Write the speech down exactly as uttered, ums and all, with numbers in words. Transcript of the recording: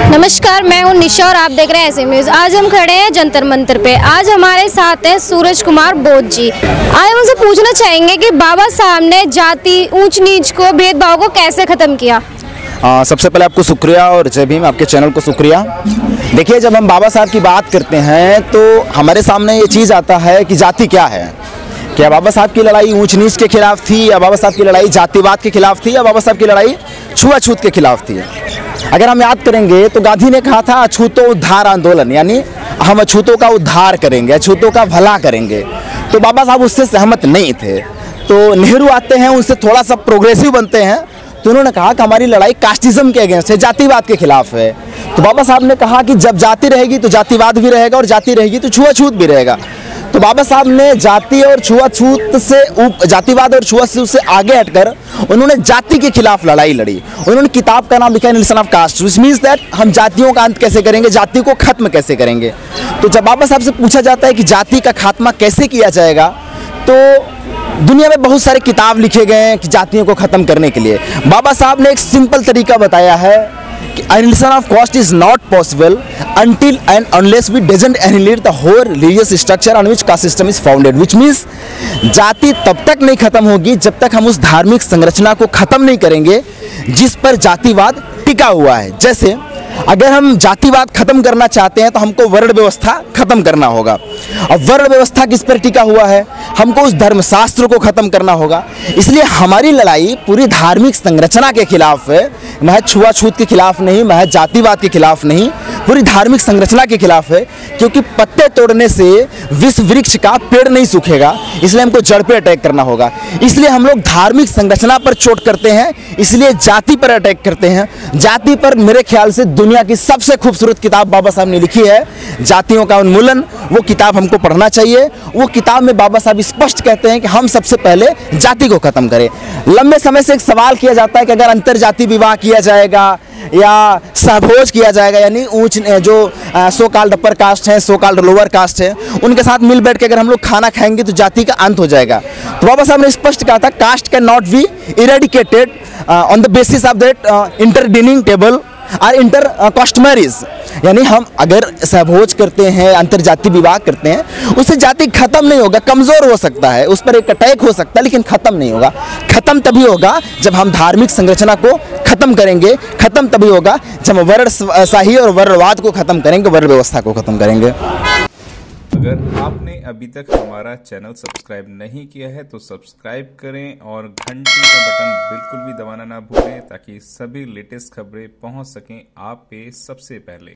नमस्कार, मैं हूं निशा और आप देख रहे हैं ऐसे न्यूज़। आज हम खड़े हैं जंतर मंतर पे। आज हमारे साथ हैं सूरज कुमार बोध जी। आज हम उनसे पूछना चाहेंगे कि बाबा साहब ने जाति, ऊंच नीच को, भेदभाव को कैसे ख़त्म किया। आ, सबसे पहले आपको शुक्रिया और जय भीम, आपके चैनल को शुक्रिया। देखिए, जब हम बाबा साहब की बात करते हैं तो हमारे सामने ये चीज़ आता है कि जाति क्या है। क्या बाबा साहब की लड़ाई ऊंच नीच के खिलाफ थी, या बाबा साहब की लड़ाई जातिवाद के खिलाफ थी, या बाबा साहब की लड़ाई छुआछूत के खिलाफ थी। अगर हम याद करेंगे तो गांधी ने कहा था अछूतो उद्धार आंदोलन, यानी हम अछूतों का उद्धार करेंगे, अछूतों का भला करेंगे। तो बाबा साहब उससे सहमत नहीं थे। तो नेहरू आते हैं, उनसे थोड़ा सा प्रोग्रेसिव बनते हैं, तो उन्होंने कहा कि हमारी लड़ाई कास्टिज्म के अगेंस्ट है, जातिवाद के खिलाफ है। तो बाबा साहब ने कहा कि जब जाति रहेगी तो जातिवाद भी रहेगा, और जाति रहेगी तो छुआछूत भी रहेगा। तो बाबा साहब ने जाति और छुआछूत से उप जातिवाद और छुआछूत से आगे हटकर उन्होंने जाति के खिलाफ लड़ाई लड़ी। उन्होंने किताब का नाम लिखा है annihilation of caste, which means that हम जातियों का अंत कैसे करेंगे, जाति को खत्म कैसे करेंगे। तो जब बाबा साहब से पूछा जाता है कि जाति का खात्मा कैसे किया जाएगा, तो दुनिया में बहुत सारे किताब लिखे गए हैं कि जातियों को खत्म करने के लिए। बाबा साहब ने एक सिंपल तरीका बताया है कि annihilation of caste is not possible until and unless we doesn't annihilate the whole religious structure on which caste system is founded, which means जाति तब तक नहीं खत्म होगी जब तक हम उस धार्मिक संरचना को खत्म नहीं करेंगे जिस पर जातिवाद टिका हुआ है। जैसे अगर हम जातिवाद खत्म करना चाहते हैं तो हमको वर्ण व्यवस्था खत्म करना होगा, और वर्ण व्यवस्था किस पर टिका हुआ है, हमको उस धर्मशास्त्र को खत्म करना होगा। इसलिए हमारी लड़ाई पूरी धार्मिक संरचना के खिलाफ है, महज छुआछूत के खिलाफ नहीं, महज जातिवाद के खिलाफ नहीं, पूरी धार्मिक संरचना के खिलाफ है। क्योंकि पत्ते तोड़ने से विश्व वृक्ष का पेड़ नहीं सूखेगा, इसलिए हमको जड़ पे अटैक करना होगा। इसलिए हम लोग धार्मिक संरचना पर चोट करते हैं, इसलिए जाति पर अटैक करते हैं। जाति पर मेरे ख्याल से दुनिया की सबसे खूबसूरत किताब बाबा साहब ने लिखी है, जातियों का उन्मूलन। वो किताब हमको पढ़ना चाहिए। वो किताब में बाबा साहब स्पष्ट कहते हैं कि हम सबसे पहले जाति को खत्म करें। लंबे समय से एक सवाल किया जाता है कि अगर अंतर जाति विवाह किया जाएगा या सहभोज किया जाएगा, यानी ऊंच जो सो कॉल्ड अपर कास्ट है, सो कॉल्ड लोअर कास्ट है, उनके साथ मिल बैठ के अगर हम लोग खाना खाएंगे तो जाति का अंत हो जाएगा। तो बाबा साहब ने स्पष्ट कहा था caste can not be eradicated on the basis of that interdining table और इंटर कास्ट मैरिज। यानी हम अगर सहभोज करते हैं, अंतर जाति विवाह करते हैं, उससे जाति खत्म नहीं होगा, कमजोर हो सकता है, उस पर एक अटैक हो सकता है, लेकिन खत्म नहीं होगा। खत्म तभी होगा जब हम धार्मिक संरचना को खत्म करेंगे। खत्म तभी होगा जब हम वर्णशाही और वर्णवाद को खत्म करेंगे, वर्ण व्यवस्था को खत्म करेंगे। अगर आपने अभी तक हमारा चैनल सब्सक्राइब नहीं किया है तो सब्सक्राइब करें और घंटी का बटन बिल्कुल भी दबाना ना भूलें, ताकि सभी लेटेस्ट खबरें पहुंच सकें आप पे सबसे पहले।